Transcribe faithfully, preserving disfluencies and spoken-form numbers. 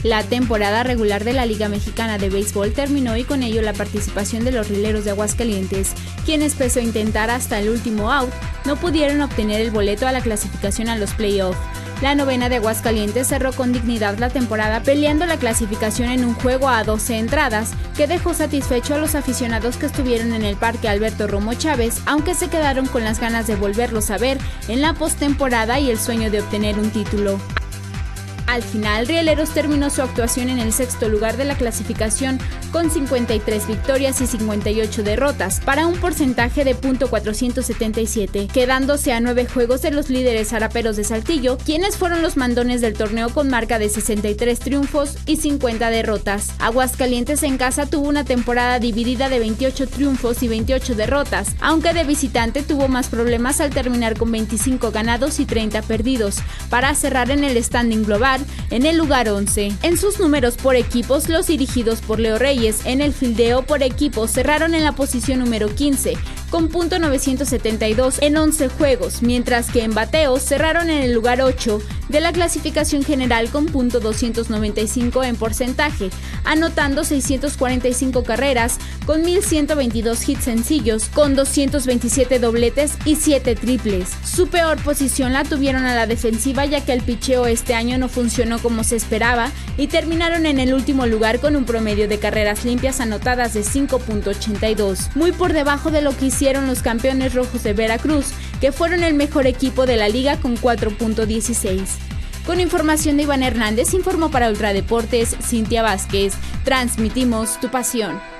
La temporada regular de la Liga Mexicana de Béisbol terminó y con ello la participación de los Rieleros de Aguascalientes, quienes pese a intentar hasta el último out, no pudieron obtener el boleto a la clasificación a los playoffs. La novena de Aguascalientes cerró con dignidad la temporada peleando la clasificación en un juego a doce entradas, que dejó satisfecho a los aficionados que estuvieron en el Parque Alberto Romo Chávez, aunque se quedaron con las ganas de volverlos a ver en la postemporada y el sueño de obtener un título. Al final, Rieleros terminó su actuación en el sexto lugar de la clasificación con cincuenta y tres victorias y cincuenta y ocho derrotas, para un porcentaje de punto cuatrocientos setenta y siete, quedándose a nueve juegos de los líderes Araperos de Saltillo, quienes fueron los mandones del torneo con marca de sesenta y tres triunfos y cincuenta derrotas. Aguascalientes en casa tuvo una temporada dividida de veintiocho triunfos y veintiocho derrotas, aunque de visitante tuvo más problemas al terminar con veinticinco ganados y treinta perdidos, para cerrar en el standing global en el lugar once. En sus números por equipos, los dirigidos por Leo Reyes en el fildeo por equipos cerraron en la posición número quince, con punto novecientos setenta y dos en once juegos, mientras que en bateo cerraron en el lugar ocho de la clasificación general con punto doscientos noventa y cinco en porcentaje, anotando seiscientas cuarenta y cinco carreras con mil ciento veintidós hits sencillos, con doscientos veintisiete dobletes y siete triples. Su peor posición la tuvieron a la defensiva, ya que el picheo este año no funcionó como se esperaba y terminaron en el último lugar con un promedio de carreras limpias anotadas de cinco punto ochenta y dos, muy por debajo de lo que hicieron los campeones rojos de Veracruz, que fueron el mejor equipo de la liga con cuatro punto dieciséis. Con información de Iván Hernández, informó para Ultradeportes Cintia Vázquez. Transmitimos tu pasión.